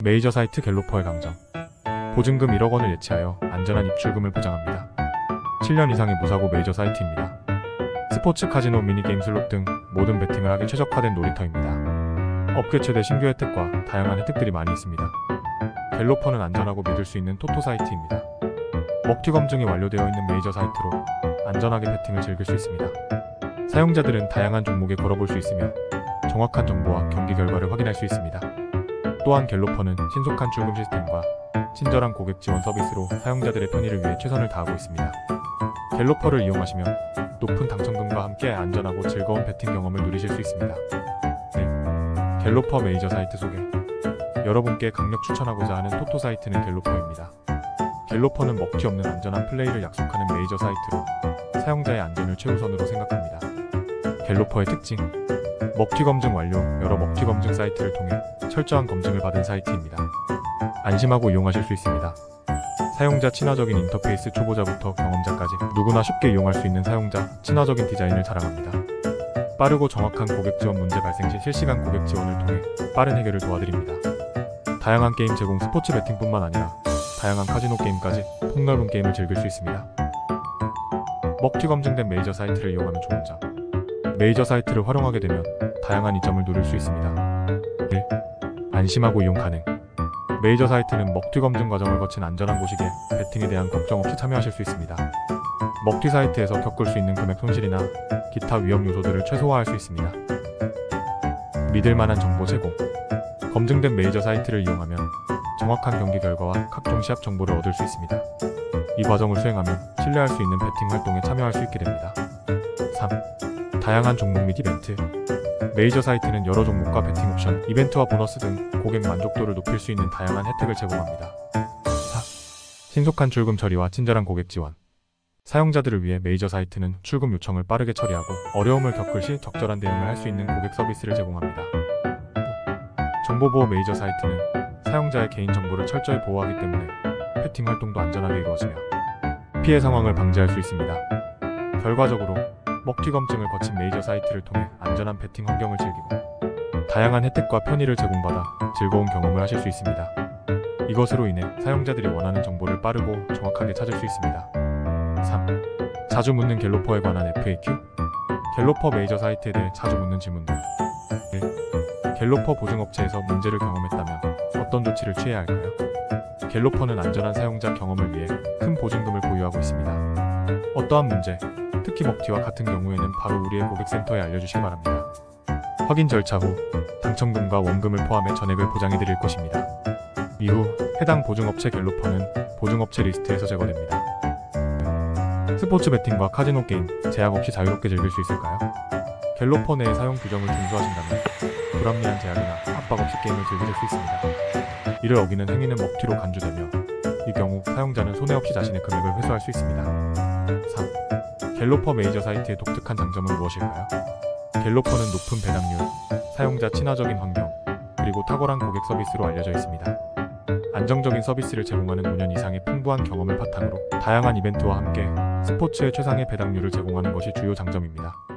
메이저 사이트 갤로퍼의 강점. 보증금 1억 원을 예치하여 안전한 입출금을 보장합니다. 7년 이상의 무사고 메이저 사이트입니다. 스포츠, 카지노, 미니게임, 슬롯 등 모든 베팅을 하기 최적화된 놀이터입니다. 업계 최대 신규 혜택과 다양한 혜택들이 많이 있습니다. 갤로퍼는 안전하고 믿을 수 있는 토토 사이트입니다. 먹튀 검증이 완료되어 있는 메이저 사이트로 안전하게 베팅을 즐길 수 있습니다. 사용자들은 다양한 종목에 걸어볼 수 있으며 정확한 정보와 경기 결과를 확인할 수 있습니다. 또한 갤로퍼는 신속한 출금 시스템과 친절한 고객 지원 서비스로 사용자들의 편의를 위해 최선을 다하고 있습니다. 갤로퍼를 이용하시면 높은 당첨금과 함께 안전하고 즐거운 베팅 경험을 누리실 수 있습니다. 네, 갤로퍼 메이저 사이트 소개. 여러분께 강력 추천하고자 하는 토토 사이트는 갤로퍼입니다. 갤로퍼는 먹튀 없는 안전한 플레이를 약속하는 메이저 사이트로 사용자의 안전을 최우선으로 생각합니다. 갤로퍼의 특징. 먹튀 검증 완료. 여러 먹튀 검증 사이트를 통해 철저한 검증을 받은 사이트입니다. 안심하고 이용하실 수 있습니다. 사용자 친화적인 인터페이스. 초보자부터 경험자까지 누구나 쉽게 이용할 수 있는 사용자 친화적인 디자인을 자랑합니다. 빠르고 정확한 고객 지원. 문제 발생 시 실시간 고객 지원을 통해 빠른 해결을 도와드립니다. 다양한 게임 제공. 스포츠 베팅뿐만 아니라 다양한 카지노 게임까지 폭넓은 게임을 즐길 수 있습니다. 먹튀 검증된 메이저 사이트를 이용하면 좋은 점. 메이저 사이트를 활용하게 되면 다양한 이점을 누릴 수 있습니다. 1. 안심하고 이용 가능. 메이저 사이트는 먹튀 검증 과정을 거친 안전한 곳이기에 베팅에 대한 걱정 없이 참여하실 수 있습니다. 먹튀 사이트에서 겪을 수 있는 금액 손실이나 기타 위험 요소들을 최소화할 수 있습니다. 믿을 만한 정보 제공. 검증된 메이저 사이트를 이용하면 정확한 경기 결과와 각종 시합 정보를 얻을 수 있습니다. 이 과정을 수행하면 신뢰할 수 있는 베팅 활동에 참여할 수 있게 됩니다. 3. 다양한 종목 및 이벤트. 메이저 사이트는 여러 종목과 베팅 옵션, 이벤트와 보너스 등 고객 만족도를 높일 수 있는 다양한 혜택을 제공합니다. 4. 신속한 출금 처리와 친절한 고객 지원. 사용자들을 위해 메이저 사이트는 출금 요청을 빠르게 처리하고 어려움을 겪을 시 적절한 대응을 할 수 있는 고객 서비스를 제공합니다. 5. 정보보호. 메이저 사이트는 사용자의 개인정보를 철저히 보호하기 때문에 베팅 활동도 안전하게 이루어지며 피해 상황을 방지할 수 있습니다. 결과적으로 먹튀 검증을 거친 메이저 사이트를 통해 안전한 베팅 환경을 즐기고 다양한 혜택과 편의를 제공받아 즐거운 경험을 하실 수 있습니다. 이것으로 인해 사용자들이 원하는 정보를 빠르고 정확하게 찾을 수 있습니다. 3. 자주 묻는 갤로퍼에 관한 FAQ. 갤로퍼 메이저 사이트에 대해 자주 묻는 질문들. 1. 갤로퍼 보증업체에서 문제를 경험했다면 어떤 조치를 취해야 할까요? 갤로퍼는 안전한 사용자 경험을 위해 큰 보증금을 보유하고 있습니다. 어떠한 문제, 특히 먹튀와 같은 경우에는 바로 우리의 고객센터에 알려주시기 바랍니다. 확인 절차 후 당첨금과 원금을 포함해 전액을 보장해드릴 것입니다. 이후 해당 보증업체 갤로퍼는 보증업체 리스트에서 제거됩니다. 스포츠 베팅과 카지노 게임 제약 없이 자유롭게 즐길 수 있을까요? 갤로퍼 내의 사용 규정을 준수하신다면 불합리한 제약이나 압박 없이 게임을 즐기실 수 있습니다. 이를 어기는 행위는 먹튀로 간주되며 이 경우 사용자는 손해 없이 자신의 금액을 회수할 수 있습니다. 3. 갤로퍼 메이저 사이트의 독특한 장점은 무엇일까요? 갤로퍼는 높은 배당률, 사용자 친화적인 환경, 그리고 탁월한 고객 서비스로 알려져 있습니다. 안정적인 서비스를 제공하는 5년 이상의 풍부한 경험을 바탕으로 다양한 이벤트와 함께 스포츠의 최상의 배당률을 제공하는 것이 주요 장점입니다.